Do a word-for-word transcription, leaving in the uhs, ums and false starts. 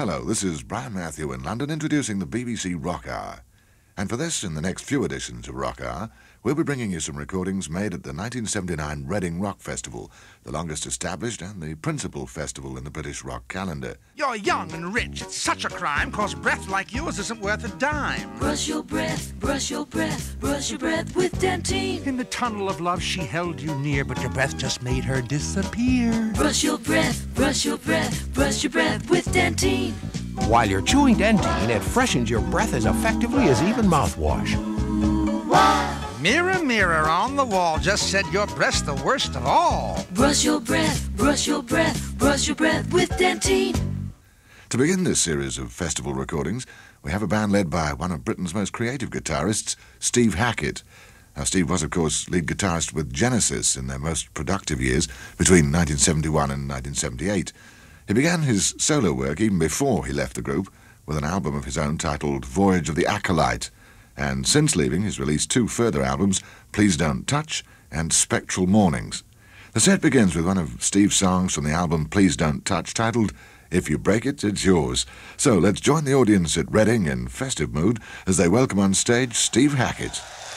Hello, this is Brian Matthew in London introducing the B B C Rock Hour. And for this and the next few editions of Rock Hour, we'll be bringing you some recordings made at the nineteen seventy-nine Reading Rock Festival, the longest established and the principal festival in the British rock calendar. You're young and rich. It's such a crime, 'cause breath like yours isn't worth a dime. Brush your breath, brush your breath, brush your breath with Dentine. In the tunnel of love, she held you near, but your breath just made her disappear. Brush your breath, brush your breath, brush your breath with Dentine. While you're chewing Dentine, it freshens your breath as effectively as even mouthwash. Mirror, mirror on the wall, just said your breath's the worst of all. Brush your breath, brush your breath, brush your breath with Dentine. To begin this series of festival recordings, we have a band led by one of Britain's most creative guitarists, Steve Hackett. Now, Steve was, of course, lead guitarist with Genesis in their most productive years between nineteen seventy-one and nineteen seventy-eight. He began his solo work even before he left the group with an album of his own titled Voyage of the Acolyte, and since leaving he's released two further albums, Please Don't Touch and Spectral Mornings. The set begins with one of Steve's songs from the album Please Don't Touch titled If You Break It, It's Yours. So let's join the audience at Reading in festive mood as they welcome on stage Steve Hackett.